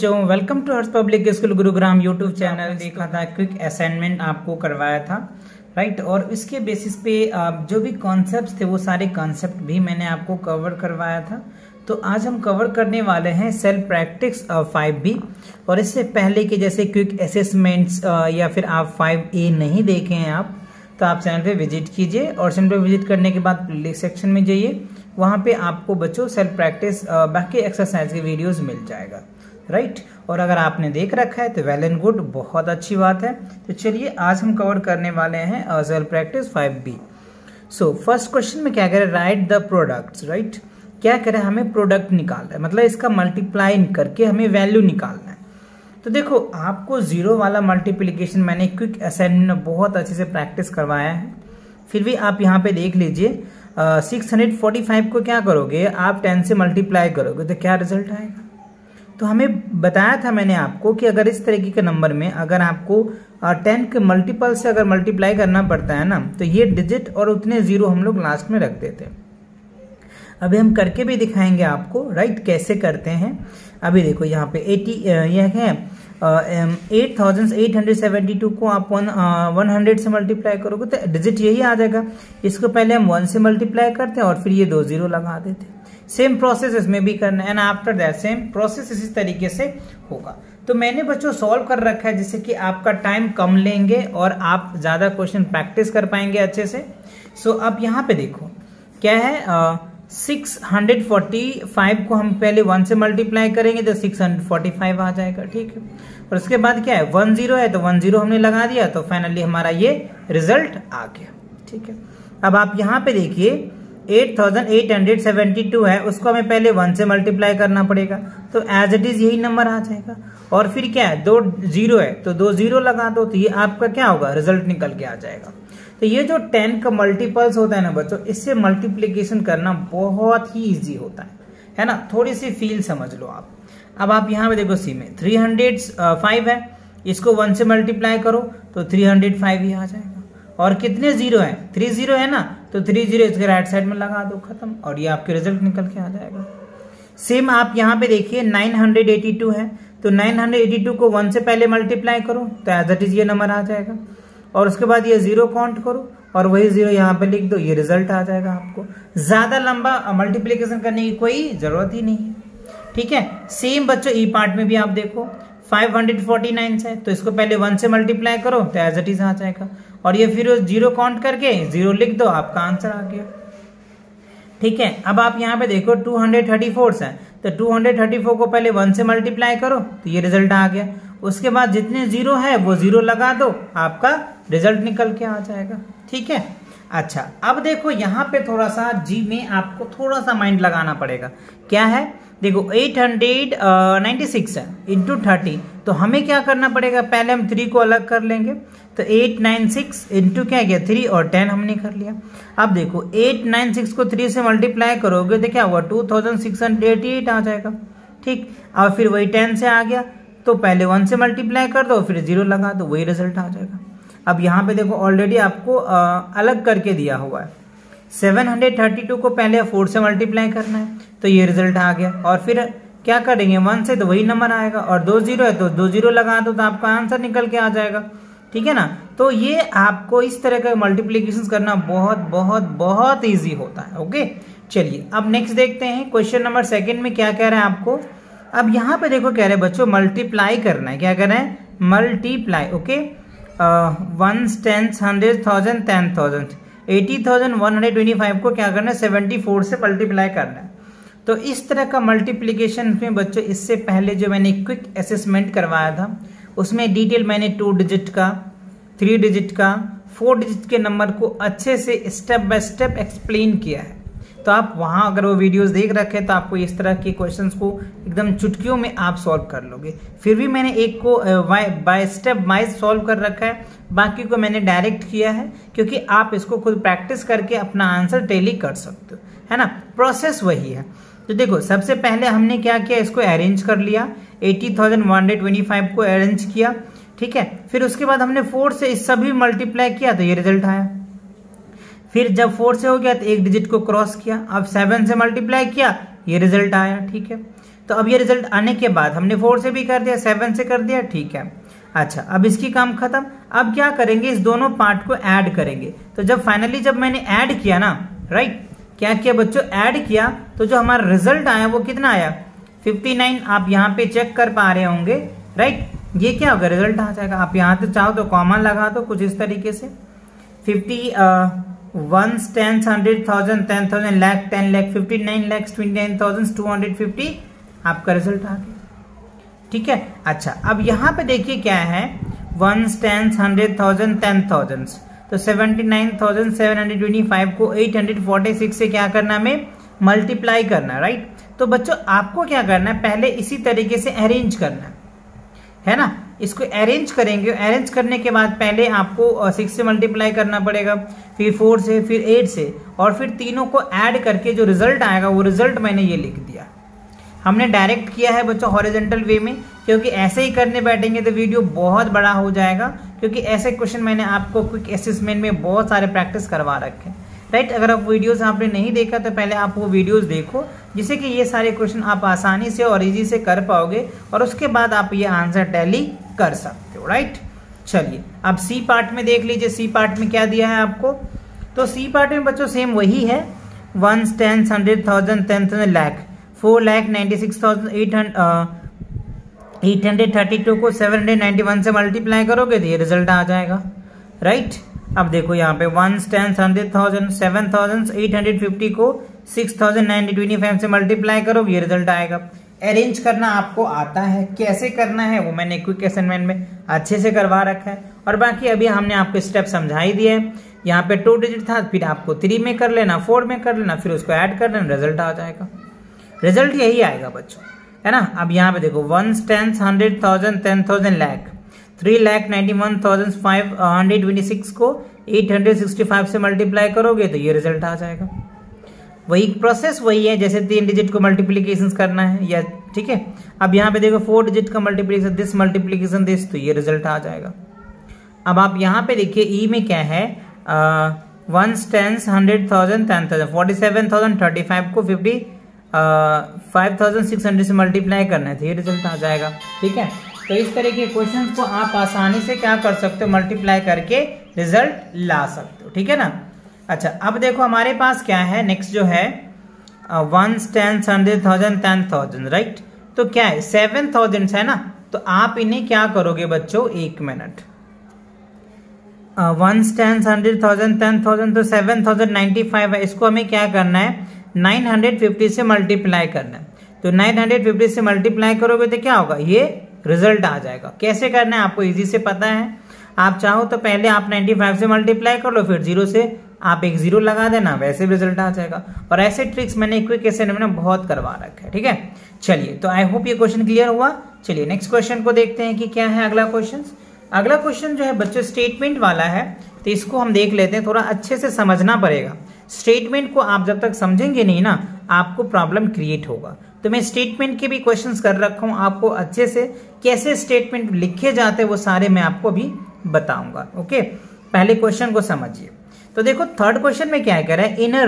जो welcome to Harsh public school Gurugram YouTube channel देखा था, क्विक असाइनमेंट आपको करवाया था, राइट। और इसके बेसिस पे जो भी कॉन्सेप्ट्स थे वो सारे कॉन्सेप्ट भी मैंने आपको कवर करवाया था। तो आज हम कवर करने वाले हैं सेल्फ प्रैक्टिस 5B। और इससे पहले कि जैसे क्विक असेसमेंट्स या फिर आप 5A नहीं देखे हैं आप, तो आप चैनल पे विजिट कीजिए और चैनल पे विजिट करने के बाद प्लेलिस्ट सेक्शन में जाइए, वहाँ पे आपको बच्चों सेल्फ प्रैक्टिस बाकी एक्सरसाइज के वीडियोस मिल जाएगा, राइट। और अगर आपने देख रखा है तो वेल एंड गुड, बहुत अच्छी बात है। तो चलिए आज हम कवर करने वाले हैं self practice 5B। So first question में क्या करें, राइट द प्रोडक्ट्स, राइट। क्या करें, हमें प्रोडक्ट निकालना है, मतलब इसका मल्टीप्लाई करके हमें वैल्यू निकालना है। तो देखो आपको जीरो वाला मल्टीप्लीकेशन मैंने क्विक असाइनमेंट में बहुत अच्छे से प्रैक्टिस करवाया है, फिर भी आप यहाँ पे देख लीजिए। 645 को क्या करोगे आप 10 से मल्टीप्लाई करोगे तो क्या रिजल्ट आएगा। तो हमें बताया था मैंने आपको कि अगर इस तरीके के नंबर में अगर आपको 10 के मल्टीपल से अगर मल्टीप्लाई करना पड़ता है ना, तो ये डिजिट और उतने जीरो हम लोग लास्ट में रख देते हैं। अभी हम करके भी दिखाएंगे आपको, राइट, कैसे करते हैं। अभी देखो यहाँ पे 80 यह है 8872 को आप 100 से मल्टीप्लाई करोगे तो डिजिट यही आ जाएगा। इसको पहले हम 1 से मल्टीप्लाई करते हैं और फिर ये 2 जीरो लगा देते हैं। सेम प्रोसेस इसमें भी करना है, and after that same process इसी तरीके से होगा। तो मैंने बच्चों सॉल्व कर रखा है जिससे कि आपका टाइम कम लेंगे और आप ज्यादा क्वेश्चन प्रैक्टिस कर पाएंगे अच्छे से। सो अब यहाँ पे देखो क्या है, 645 को हम पहले 1 से मल्टीप्लाई करेंगे तो 645 आ जाएगा, ठीक है। और उसके बाद क्या है, 1 0 है तो 1 0 हमने लगा दिया, तो फाइनली हमारा ये रिजल्ट आ गया, ठीक है। अब आप यहाँ पे देखिए 8872 है, उसको हमें पहले 1 से मल्टीप्लाई करना पड़ेगा, तो एज इट इज यही नंबर आ जाएगा। और फिर क्या है, 2 0 है तो 2 0 लगा दो, तो ये आपका क्या होगा, रिजल्ट निकल के आ जाएगा। तो ये जो 10 का मल्टीपल्स होता है ना बच्चों, इससे मल्टीप्लीकेशन करना बहुत ही इजी होता है ना। थोड़ी सी फील समझ लो आप। अब आप यहाँ पे देखो सी में 305 है, इसको 1 से मल्टीप्लाई करो तो 305 ही आ जाएगा। और कितने जीरो है, 3 0 है ना, तो 3 0 इसके राइट साइड में लगा दो, खत्म, और ये आपके रिजल्ट निकल के आ जाएगा। सेम आप यहाँ पे देखिए 982 है, तो 982 को 1 से पहले मल्टीप्लाई करो तो एज इट इज ये नंबर आ जाएगा। और उसके बाद ये जीरो काउंट करो और वही जीरो यहाँ पे लिख दो, ये रिजल्ट आ जाएगा आपको। ज्यादा लंबा मल्टीप्लीकेशन करने की कोई जरूरत ही नहीं है, ठीक है। सेम बच्चों ई पार्ट में भी आप देखो 549 है, तो इसको पहले 1 से मल्टीप्लाई करो तो एज इट इज आ जाएगा, और ये फिर जीरो काउंट करके जीरो लिख दो, आपका आंसर आ गया, ठीक है। अब आप यहाँ पे देखो 234 है, तो 234 को पहले 1 से मल्टीप्लाई करो तो ये रिजल्ट आ गया। उसके बाद जितने जीरो है वो जीरो लगा दो, आपका रिजल्ट निकल के आ जाएगा, ठीक है। अच्छा अब देखो यहाँ पे थोड़ा सा जी में आपको थोड़ा सा माइंड लगाना पड़ेगा। क्या है, देखो 896 है इंटू 30, तो हमें क्या करना पड़ेगा, पहले हम 3 को अलग कर लेंगे, तो 896 इंटू क्या गया 3 और 10 हमने कर लिया। अब देखो 896 को 3 से मल्टीप्लाई करोगे तो क्या हुआ, 2688 आ जाएगा, ठीक। और फिर वही 10 से आ गया, तो पहले 1 से मल्टीप्लाई कर दो फिर जीरो लगा दो, वही रिजल्ट आ जाएगा। अब यहाँ पे देखो ऑलरेडी आपको अलग करके दिया हुआ है, 732 को पहले 4 से मल्टीप्लाई करना है, तो ये रिजल्ट आ गया। और फिर क्या करेंगे 1 से, तो वही नंबर आएगा, और 2 0 है तो 2 0 लगा दो, तो आपका आंसर निकल के आ जाएगा, ठीक है ना। तो ये आपको इस तरह का मल्टीप्लीकेशन करना बहुत बहुत बहुत ईजी होता है, ओके। चलिए अब नेक्स्ट देखते हैं, क्वेश्चन नंबर 2 में क्या कह रहे हैं आपको। अब यहाँ पे देखो कह रहे हैं बच्चों मल्टीप्लाई करना है, क्या कर रहे हैं, मल्टीप्लाई, ओके। 1 10 100 1000 10,000 80,125 को क्या करना है, 74 से मल्टीप्लाई करना है। तो इस तरह का मल्टीप्लीकेशन में बच्चों इससे पहले जो मैंने क्विक असेसमेंट करवाया था उसमें डिटेल मैंने 2 डिजिट का, 3 डिजिट का, 4 डिजिट के नंबर को अच्छे से स्टेप बाय स्टेप एक्सप्लेन किया है। तो आप वहां अगर वो वीडियोस देख रखे तो आपको इस तरह के क्वेश्चंस को एकदम चुटकियों में आप सॉल्व कर लोगे। फिर भी मैंने एक को बाय स्टेप वाइज सॉल्व कर रखा है, बाकी को मैंने डायरेक्ट किया है क्योंकि आप इसको खुद प्रैक्टिस करके अपना आंसर टैली कर सकते हो, है ना। प्रोसेस वही है। तो देखो सबसे पहले हमने क्या किया, इसको अरेंज कर लिया, 80,125 को अरेंज किया, ठीक है। फिर उसके बाद हमने 4 से इस सभी मल्टीप्लाई किया तो ये रिजल्ट आया। फिर जब 4 से हो गया तो एक डिजिट को क्रॉस किया, अब 7 से मल्टीप्लाई किया, ये रिजल्ट आया, ठीक है। तो अब ये रिजल्ट आने के बाद हमने 4 से भी कर दिया, 7 से कर दिया, ठीक है। अच्छा, अब इसकी काम खत्म। अब क्या करेंगे, इस दोनों पार्ट को ऐड करेंगे। तो जब फाइनली जब मैंने ऐड किया ना, राइट, क्या किया बच्चों, ऐड किया, तो जो हमारा रिजल्ट आया वो कितना आया, 59। आप यहाँ पे चेक कर पा रहे होंगे, राइट। ये क्या होगा, रिजल्ट आ जाएगा। आप यहाँ तो चाहो तो कॉमन लगा दो कुछ इस तरीके से, 50 1 10 100,000 10,000 लाख 10 लाख 59 लाख 29,250 आपका रिजल्ट आ गया, ठीक है। अच्छा, अब यहाँ पे देखिए क्या है, 1 10 100,000 10,000, तो 79,725 को 846 से क्या करना, हमें मल्टीप्लाई करना, राइट। तो बच्चों आपको क्या करना है, पहले इसी तरीके से अरेंज करना है ना। इसको अरेंज करेंगे, अरेंज करने के बाद पहले आपको 6 से मल्टीप्लाई करना पड़ेगा, फिर 4 से, फिर 8 से, और फिर तीनों को ऐड करके जो रिजल्ट आएगा वो रिजल्ट मैंने ये लिख दिया। हमने डायरेक्ट किया है बच्चों हॉरिजॉन्टल वे में, क्योंकि ऐसे ही करने बैठेंगे तो वीडियो बहुत बड़ा हो जाएगा, क्योंकि ऐसे क्वेश्चन मैंने आपको क्विक असेसमेंट में बहुत सारे प्रैक्टिस करवा रखे हैं, राइट। अगर आप वीडियोस आपने नहीं देखा तो पहले आप वो वीडियोस देखो, जिससे कि ये सारे क्वेश्चन आप आसानी से और इजी से कर पाओगे, और उसके बाद आप ये आंसर टैली कर सकते हो, राइट। चलिए अब सी पार्ट में देख लीजिए, सी पार्ट में क्या दिया है आपको। तो सी पार्ट में बच्चों सेम वही है, 1 10 100,000 10,000 लाख 4,96,832 को 791 से मल्टीप्लाई करोगे तो ये रिजल्ट आ जाएगा, राइट। अब देखो यहाँ पे 1 10 100,000 7,850 को 6,925 से मल्टीप्लाई करोगे, ये रिजल्ट आएगा। अरेंज करना आपको आता है, कैसे करना है वो मैंने क्विक असाइनमेंट में अच्छे से करवा रखा है, और बाकी अभी हमने आपको स्टेप समझा ही दिए हैं। यहाँ पे 2 डिजिट था, फिर आपको 3 में कर लेना, 4 में कर लेना, फिर उसको ऐड कर लेना, रिजल्ट आ जाएगा। रिजल्ट यही आएगा बच्चों, है ना। अब यहाँ पे देखो 1 10 100,000 10,000 लाख 3,91,526 को 865 से मल्टीप्लाई करोगे तो ये रिजल्ट आ जाएगा। वही प्रोसेस वही है जैसे 3 डिजिट को मल्टीप्लीकेशन करना है, या ठीक है। अब यहाँ पे देखो 4 डिजिट का मल्टीप्लीकेशन दिस मल्टीप्लीकेशन दिस, तो ये रिजल्ट आ जाएगा। अब आप यहाँ पे देखिए ई में क्या है, 1 10 100,000 10,000 47,035 को 5,600 से मल्टीप्लाई करना है, तो ये रिजल्ट आ जाएगा, ठीक है। तो इस तरह के क्वेश्चंस को आप आसानी से क्या कर सकते हो, मल्टीप्लाई करके रिजल्ट ला सकते हो, ठीक है ना। अच्छा, अब देखो हमारे पास क्या है, नेक्स्ट जो है 1 10 100,000 10,000, राइट। तो क्या है 7,000 है ना, तो आप इन्हें क्या करोगे बच्चों, 1 मिनट, 1 10 100,000 10,000 तो 7,095 है, इसको हमें क्या करना है 950 से मल्टीप्लाई करना है। तो 950 से मल्टीप्लाई करोगे तो क्या होगा, ये रिजल्ट आ जाएगा। कैसे करना है आपको इजी से पता है, आप चाहो तो पहले आप 95 से मल्टीप्लाई कर लो, फिर 0 से आप एक 0 लगा देना, वैसे भी रिजल्ट आ जाएगा। और ऐसे ट्रिक्स मैंने क्विक असाइनमेंट में बहुत करवा रखा है, ठीक है। चलिए, तो आई होप ये क्वेश्चन क्लियर हुआ। चलिए नेक्स्ट क्वेश्चन को देखते हैं कि क्या है अगला क्वेश्चन। अगला क्वेश्चन जो है बच्चों स्टेटमेंट वाला है, तो इसको हम देख लेते हैं, थोड़ा अच्छे से समझना पड़ेगा। स्टेटमेंट को आप जब तक समझेंगे नहीं ना, आपको प्रॉब्लम क्रिएट होगा। तो मैं स्टेटमेंट के भी क्वेश्चंस कर रखा हूं, आपको अच्छे से कैसे स्टेटमेंट लिखे जाते हैं वो सारे मैं आपको अभी बताऊंगा, ओके। पहले क्वेश्चन को समझिए। तो देखो थर्ड क्वेश्चन में क्या कह रहा है, in a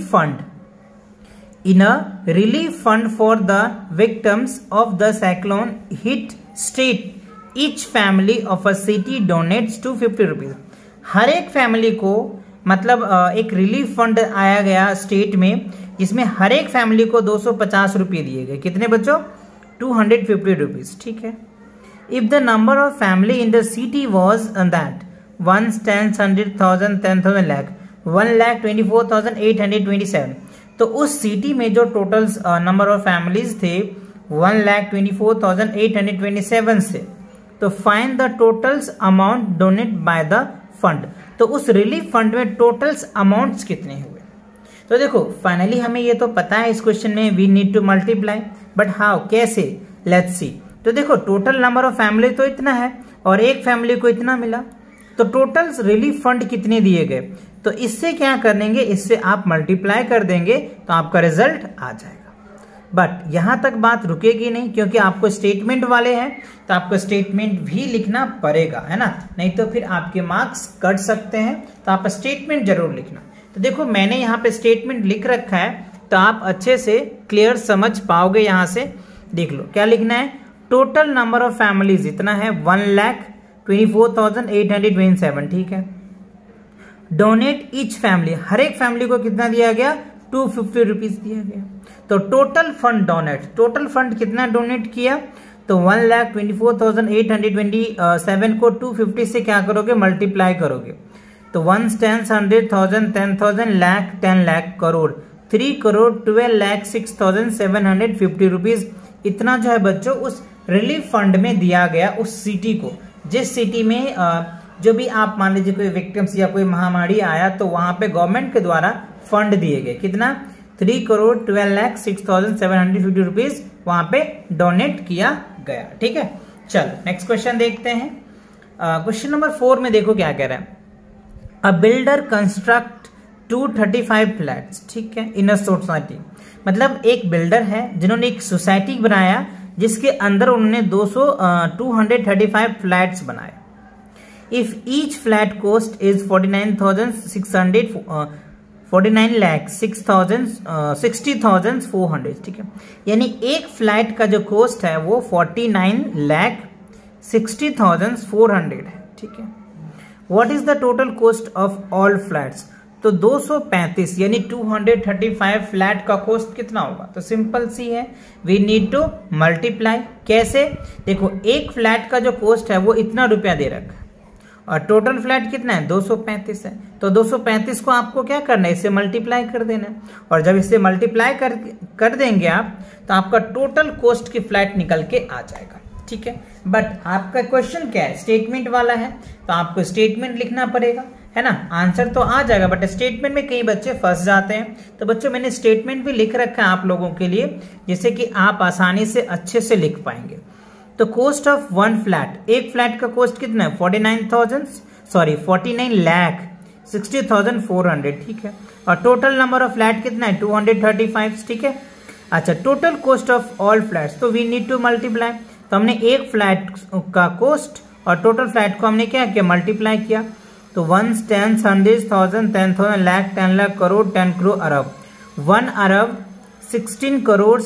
relief fund for the victims of the cyclone hit state each family of a city donates 250 rupees. हर एक फैमिली को मतलब एक रिलीफ फंड आया गया स्टेट में, जिसमें हर एक फैमिली को 250 रुपये दिए गए। कितने बच्चों, 250 रुपीज, ठीक है। If the number of family in the city was that 1 10 100,000 10,000 lakh 1,24,827, तो उस सिटी में जो टोटल नंबर ऑफ फैमिलीज थे 1,24,827 से, तो find the totals amount donate by the fund. तो उस रिलीफ फंड में टोटल्स अमाउंट्स कितने हुए। तो देखो फाइनली हमें ये तो पता है इस क्वेश्चन में we need to multiply, but how, कैसे, लेट्स सी। तो देखो टोटल नंबर ऑफ फैमिली तो इतना है और एक फैमिली को इतना मिला, तो टोटल रिलीफ फंड कितने दिए गए। तो इससे क्या करेंगे, इससे आप मल्टीप्लाई कर देंगे तो आपका रिजल्ट आ जाएगा। बट यहां तक बात रुकेगी नहीं, क्योंकि आपको स्टेटमेंट वाले हैं तो आपको स्टेटमेंट भी लिखना पड़ेगा, है ना, नहीं तो फिर आपके मार्क्स कट सकते हैं। तो आप स्टेटमेंट जरूर लिखना। तो देखो मैंने यहाँ पे स्टेटमेंट लिख रखा है, तो आप अच्छे से क्लियर समझ पाओगे यहाँ से। देख लो क्या लिखना है, टोटल नंबर ऑफ फैमिलीज इतना है 1,24,827, ठीक है। डोनेट ईच फैमिली, हर एक फैमिली को कितना दिया गया, 250 रुपीज दिया गया। तो total fund donate, total fund कितना डोनेट किया, तो 1,24,827 को 250 से क्या करोगे, मल्टीप्लाई करोगे। तो 1 10 100,000 10,000 लाख 10 लाख करोड़ 3,12,06,750 रुपीज, इतना जो है बच्चों उस रिलीफ फंड में दिया गया उस सिटी को। जिस सिटी में जो भी आप मान लीजिए कोई विक्टिम्स या कोई महामारी आया तो वहां पे गवर्नमेंट के द्वारा फंड दिए गए, कितना, 3,12,06,750 रुपीज वहां पे डोनेट किया गया, ठीक है। चलो नेक्स्ट क्वेश्चन देखते हैं। क्वेश्चन नंबर 4 में देखो क्या कह रहा है, अ बिल्डर कंस्ट्रक्ट 235 फ्लैट्स, ठीक है, इन अ सोसाइटी। मतलब एक बिल्डर है जिन्होंने एक सोसाइटी बनाया जिसके अंदर उन्होंने 235 फ्लैट्स बनाए। If each flat cost is 49,60,400, ठीक है। यानी एक फ्लैट का जो कॉस्ट है वो 49,60,400 है, ठीक है। What is the total cost of all flats, तो 235 यानी 235 फ्लैट का कॉस्ट कितना होगा, तो सिंपल सी है, वी नीड टू मल्टीप्लाई। कैसे, देखो एक फ्लैट का जो कॉस्ट है वो इतना रुपया दे रखा है और टोटल फ्लैट कितना है, 235 है। तो 235 को आपको क्या करना है, इससे मल्टीप्लाई कर देना है। और जब इससे मल्टीप्लाई कर देंगे आप तो आपका टोटल कॉस्ट की फ्लैट निकल के आ जाएगा, ठीक है। बट आपका क्वेश्चन क्या है, स्टेटमेंट वाला है, तो आपको स्टेटमेंट लिखना पड़ेगा, है ना। आंसर तो आ जाएगा बट स्टेटमेंट में कई बच्चे फंस जाते हैं। तो बच्चों मैंने स्टेटमेंट भी लिख रखा है आप लोगों के लिए, जिससे कि आप आसानी से अच्छे से लिख पाएंगे। तो कॉस्ट ऑफ वन फ्लैट, एक फ्लैट का कॉस्ट कितना है, 49,60,400, ठीक है। और टोटल नंबर ऑफ फ्लैट कितना है, 235, ठीक है। अच्छा, total cost of all flats, तो वी नीड टू मल्टीप्लाई। तो हमने एक फ्लैट का कॉस्ट और टोटल फ्लैट को हमने क्या किया, मल्टीप्लाई किया। तो 1 10 100,000 10,000 लाख 10 लाख करोड़ 10 करोड़ अरब, 1 अरब 16 करोड़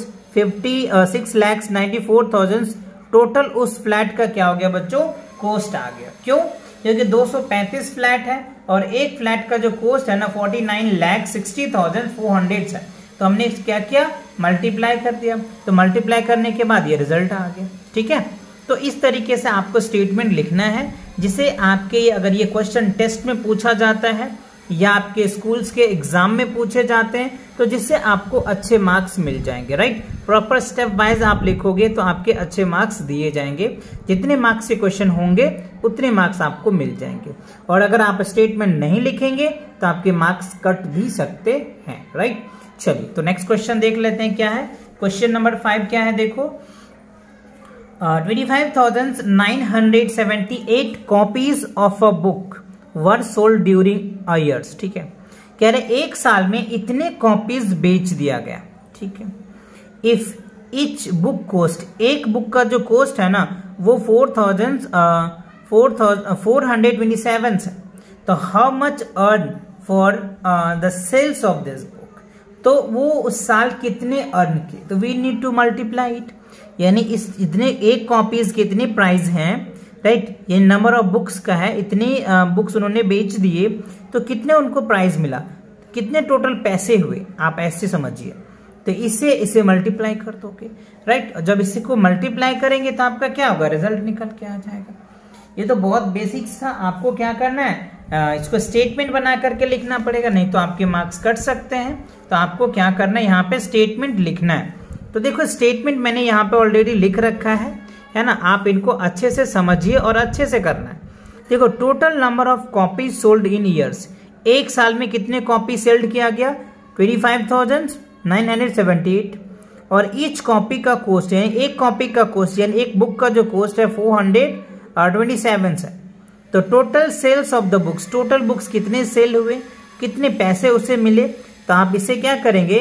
6,94,000 टोटल उस फ्लैट का क्या हो गया बच्चों, कॉस्ट आ गया। क्यों, क्योंकि 235 फ्लैट है और एक फ्लैट का जो कॉस्ट है ना 49,60,400 है। तो हमने क्या किया, मल्टीप्लाई कर दिया। तो मल्टीप्लाई करने के बाद ये रिजल्ट आ गया, ठीक है। तो इस तरीके से आपको स्टेटमेंट लिखना है, जिसे आपके अगर ये क्वेश्चन टेस्ट में पूछा जाता है या आपके स्कूल्स के एग्जाम में पूछे जाते हैं तो जिससे आपको अच्छे मार्क्स मिल जाएंगे, राइट। प्रॉपर स्टेप वाइज आप लिखोगे तो आपके अच्छे मार्क्स दिए जाएंगे। जितने मार्क्स के क्वेश्चन होंगे उतने मार्क्स आपको मिल जाएंगे। और अगर आप स्टेटमेंट नहीं लिखेंगे तो आपके मार्क्स कट भी सकते हैं, राइट। चलिए तो नेक्स्ट क्वेश्चन देख लेते हैं क्या है। क्वेश्चन नंबर 5 क्या है, देखो 25,978 copies of a book were sold during a years, ठीक है। कह रहे एक साल में इतने कॉपीज बेच दिया गया, ठीक है। इफ ईच बुक कॉस्ट, एक बुक का जो कॉस्ट है ना वो 4,427 है, तो how much earn for the sales of this book, तो वो उस साल कितने अर्न किए। तो we need to multiply it, यानी इस इतने एक कॉपीज के इतने प्राइस हैं, राइट। ये नंबर ऑफ बुक्स का है, इतनी बुक्स उन्होंने बेच दिए तो कितने उनको प्राइस मिला, कितने टोटल पैसे हुए, आप ऐसे समझिए। तो इसे मल्टीप्लाई कर दोगे, राइट। जब इसी को मल्टीप्लाई करेंगे तो आपका क्या होगा, रिजल्ट निकल के आ जाएगा। ये तो बहुत बेसिक्स था, आपको क्या करना है, इसको स्टेटमेंट बना करके लिखना पड़ेगा, नहीं तो आपके मार्क्स कट सकते हैं। तो आपको क्या करना है, यहाँ पे स्टेटमेंट लिखना है। तो देखो स्टेटमेंट मैंने यहाँ पे ऑलरेडी लिख रखा है ना। आप इनको अच्छे से समझिए और अच्छे से करना है। देखो total number of copy sold in years, एक साल में कितने कॉपी सेल्ड किया गया, 25,978। और ईच कॉपी का कॉस्ट यानी एक कॉपी का कॉस्ट यानी एक बुक का जो कॉस्ट है 427 है। तो total sales of the books, total books कितने सेल हुए, कितने पैसे उसे मिले। तो आप इसे क्या करेंगे,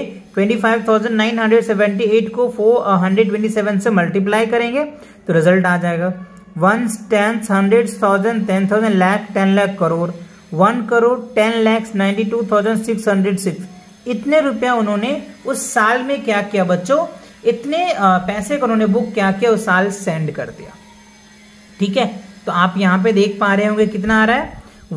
25,978 को 427 से मल्टीप्लाई करेंगे तो रिजल्ट आ जाएगा 1 10 100,000 10,000 लाख 10 लाख करोड़ 1 करोड़ 10 लाख 92,606। इतने रुपया उन्होंने उस साल में क्या किया बच्चों, इतने पैसे का उन्होंने बुक क्या किया, उस साल सेंड कर दिया। ठीक है, तो आप यहाँ पे देख पा रहे होंगे कितना आ रहा है,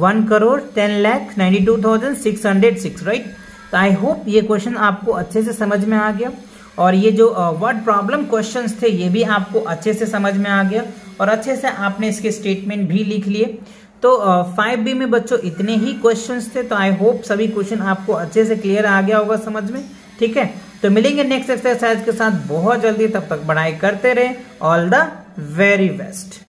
1,10,92,606, राइट। तो आई होप ये क्वेश्चन आपको अच्छे से समझ में आ गया, और ये जो वर्ड प्रॉब्लम क्वेश्चंस थे ये भी आपको अच्छे से समझ में आ गया, और अच्छे से आपने इसके स्टेटमेंट भी लिख लिए। तो 5B में बच्चों इतने ही क्वेश्चंस थे। तो आई होप सभी क्वेश्चन आपको अच्छे से क्लियर आ गया होगा समझ में। ठीक है, तो मिलेंगे नेक्स्ट एक्सरसाइज के साथ बहुत जल्दी, तब तक पढ़ाई करते रहे। All the very best.